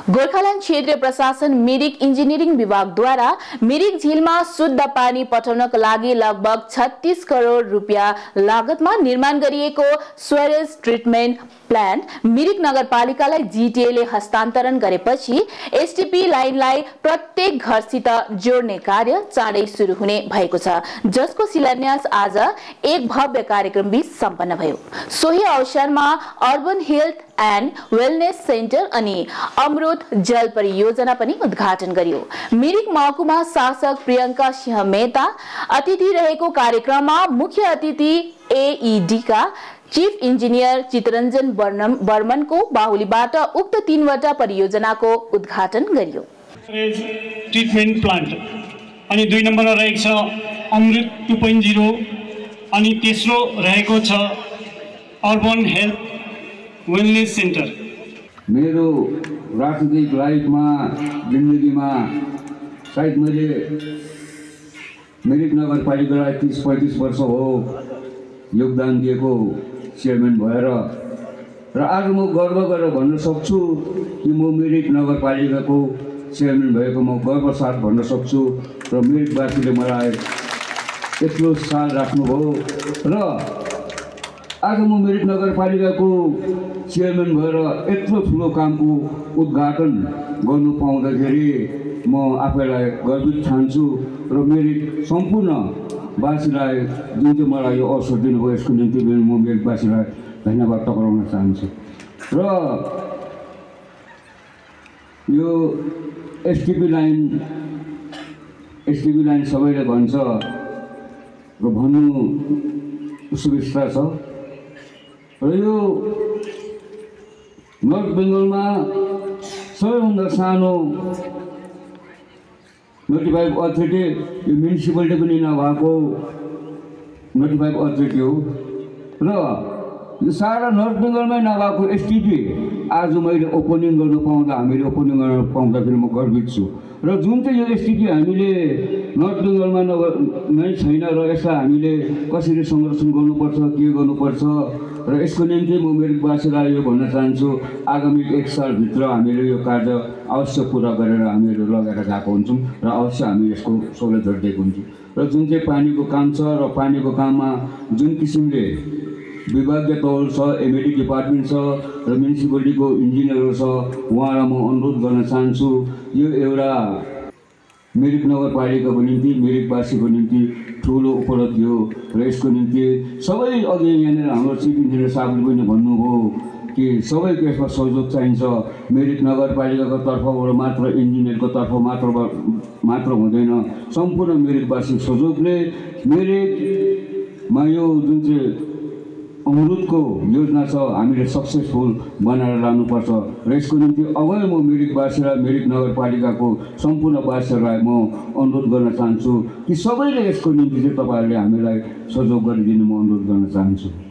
गोर्खाल्यान्ड क्षेत्रीय प्रशासन मिरिक इन्जिनियरिङ विभागद्वारा मिरिक झिलमा शुद्ध पानी पठाउनका लागि लगभग 36 करोड रुपियाँ लागतमा निर्माण गरिएको स्वेरेज ट्रिटमेन्ट प्लान्ट मिरिक नगरपालिकालाई जीटीएले हस्तान्तरण गरेपछि एसटीपी लाइनलाई प्रत्येक घरसित जोड्ने कार्य चाँडै सुरु हुने भएको छ, जसको शिलान्यास आज एक भव्य कार्यक्रमबीच सम्पन्न भयो। सोही अवसरमा urban health and wellness centre अनि अमृत जल परियोजना पनि उद्घाटन गरियो। मिरिक महकुमा शासक प्रियंका सिंह मेहता अतिथि रहेको कार्यक्रममा मुख्य अतिथि एईडी का चीफ इन्जिनियर चितरञ्जन बर्मनको बाहुलीबाट उक्त 3वटा परियोजनाको उद्घाटन गरियो। ट्रिटमेन्ट प्लान्ट अनि 2 नम्बरमा रहेको छ अमृत 2.0 अनि तेस्रो रहेको छ अर्बन हेल्थ वेलनेस सेन्टर। मेरो राजनीतिक लाइफमा जिन्दगीमा सायद मैले मिरिक नगरपालिकालाई 30-35 वर्ष हो योगदान दिएको चेयरम्यान भएर र आज म गर्व गरेर भन्न सक्छु कि म मिरिक नगरपालिकाको चेयरम्यान भएको म गर्व साथ भन्न सक्छु र मिरिकवासीले मलाई यत्रो साल राख्नुभयो र आज म मिरिक नगरपालिकाको चेयरम्यान भएर यत्रो ठुलो कामको उद्घाटन गर्नु पाउँदाखेरि म आफैलाई गर्वित ठान्छु र मिरिक सम्पूर्ण वासीलाई जुन चाहिँ मलाई यो अवसर दिनुभयो यसको निम्ति म मिरिकवासीलाई धन्यवाद टक्राउन चाहन्छु। र यो एसटीपी लाइन सबैले भन्छ र भन्नु सुविस्ता छ र यो नर्थ बेङ्गलमा सबैभन्दा सानो नोटिफाइड अथोरिटी यो म्युनिसिपालिटी पनि नभएको नोटिफाइड अथोरिटी हो र यो सारा नर्थ बेङ्गलमै नभएको एसटीपी आज मैले ओपनिङ गर्न पाउँदा हामीले ओपनिङ गर्न पाउँदाखेरि म गर्वित छु र जुन चाहिँ यो एसटीपी हामीले नर्थ बेङ्गलमा नै छैन र यसलाई हामीले कसरी संरक्षण गर्नुपर्छ के गर्नुपर्छ र यसको निम्ति म मिरिकवासीलाई यो भन्न चाहन्छु आगामी 1 सालभित्र हामीले यो कार्य अवश्य पुरा गरेर हामीहरू लगेर गएको हुन्छौँ र अवश्य हामी यसको सहुलियतहरू दिएको हुन्छौँ र जुन चाहिँ पानीको काम छ र पानीको काममा जुन किसिमले विभागीय तौल छ एमएडी डिपार्टमेन्ट छ र म्युनिसिपालिटीको इन्जिनियरहरू छ उहाँलाई म अनुरोध गर्न चाहन्छु यो एउटा मिरिक नगरपालिकाको निम्ति मिरिकवासीको निम्ति ठुलो उपलब्धि हो र यसको निम्ति सबै अघि यहाँनिर हाम्रो चिफ इन्जिनियर साहबले पनि भन्नुभयो कि सबैको यसमा सहयोग चाहिन्छ। मिरिक नगरपालिकाको तर्फबाट मात्र इन्जिनियरको तर्फ मात्र हुँदैन, सम्पूर्ण मिरिकवासी सहयोगले मिरिकमा यो जुन चाहिँ अमृतको योजना छ हामीले सक्सेसफुल बनाएर लानुपर्छ र यसको निम्ति अवश्य म मिरिकवासीलाई मिरिक नगरपालिकाको सम्पूर्ण वासीहरूलाई म अनुरोध गर्न चाहन्छु कि सबैले यसको निम्ति चाहिँ तपाईँहरूले हामीलाई सहयोग गरिदिनु म अनुरोध गर्न चाहन्छु।